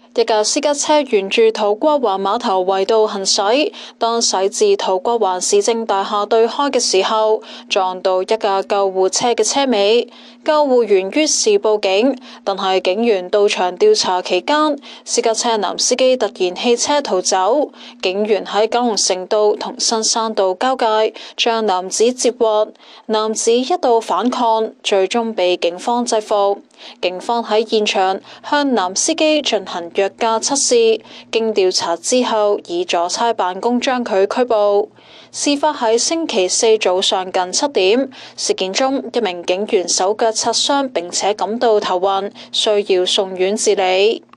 一架私家車沿住土瓜灣碼頭圍道行駛，當駛至土瓜灣市政大廈對開嘅時候，撞到一架救護車嘅車尾。救護員於是報警，但係警員到場調查期間，私家車男司機突然棄車逃走。警員喺九龍城道同新山道交界將男子截獲，男子一度反抗，最終被警方制服。警方喺現場向男司機進行藥駕測試，經調查之後以阻差辦公將佢拘捕。事發喺星期四早上近7點，事件中一名警員手腳擦傷並且感到頭暈，需要送院治理。